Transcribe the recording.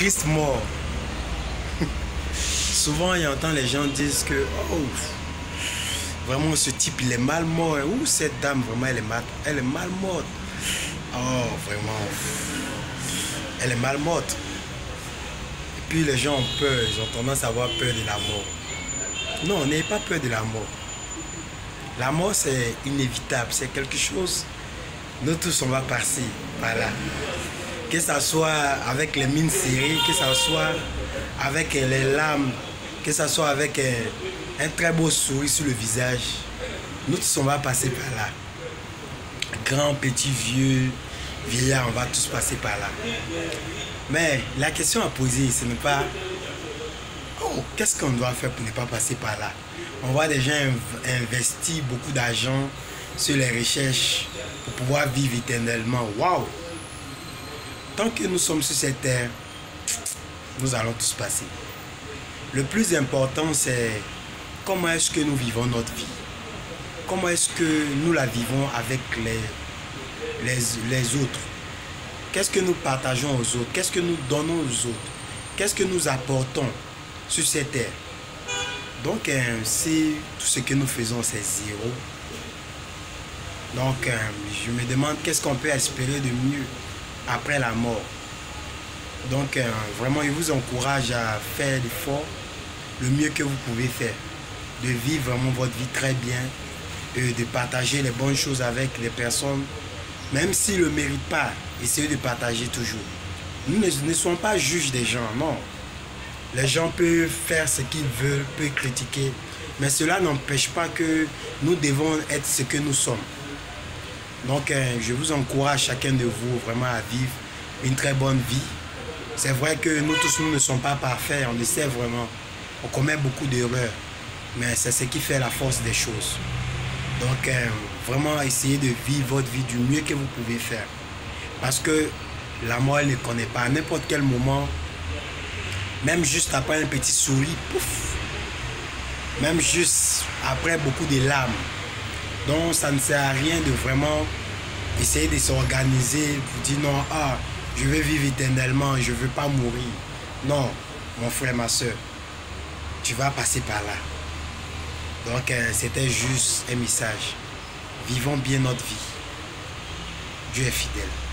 Christ mort. Souvent, il entend les gens disent que oh, vraiment ce type il est mal mort. Ou cette dame vraiment elle est mal morte. Oh vraiment, elle est mal morte. Et puis les gens ont peur, ils ont tendance à avoir peur de la mort. Non, n'ayez pas peur de la mort. La mort c'est inévitable, c'est quelque chose. Nous tous on va passer par là. Que ça soit avec les mines serrées, que ça soit avec les larmes, que ça soit avec un très beau sourire sur le visage. Nous tous on va passer par là. Grand, petit, vieux, vieillard, on va tous passer par là. Mais la question à poser, ce n'est pas oh, qu'est-ce qu'on doit faire pour ne pas passer par là? On voit des gens investir beaucoup d'argent sur les recherches pour pouvoir vivre éternellement. Waouh! Tant que nous sommes sur cette terre, nous allons tous passer. Le plus important, c'est comment est-ce que nous vivons notre vie? Comment est-ce que nous la vivons avec les autres? Qu'est-ce que nous partageons aux autres? Qu'est-ce que nous donnons aux autres? Qu'est-ce que nous apportons sur cette terre? Donc, si tout ce que nous faisons, c'est zéro, donc je me demande qu'est-ce qu'on peut espérer de mieux après la mort. Donc, vraiment, je vous encourage à faire l'effort, le mieux que vous pouvez faire, de vivre vraiment votre vie très bien, de partager les bonnes choses avec les personnes, même s'ils ne le méritent pas, essayez de partager toujours. Nous ne sommes pas juges des gens, non. Les gens peuvent faire ce qu'ils veulent, peuvent critiquer, mais cela n'empêche pas que nous devons être ce que nous sommes. Donc, je vous encourage chacun de vous vraiment à vivre une très bonne vie. C'est vrai que nous tous, nous ne sommes pas parfaits, on le sait vraiment. On commet beaucoup d'erreurs, mais c'est ce qui fait la force des choses. Donc, vraiment, essayez de vivre votre vie du mieux que vous pouvez faire. Parce que la mort, elle ne connaît pas. À n'importe quel moment, même juste après un petit sourire, pouf, même juste après beaucoup de larmes. Donc ça ne sert à rien de vraiment essayer de s'organiser pour dire non, ah, je veux vivre éternellement, je ne veux pas mourir. Non, mon frère, ma soeur, tu vas passer par là. Donc c'était juste un message. Vivons bien notre vie. Dieu est fidèle.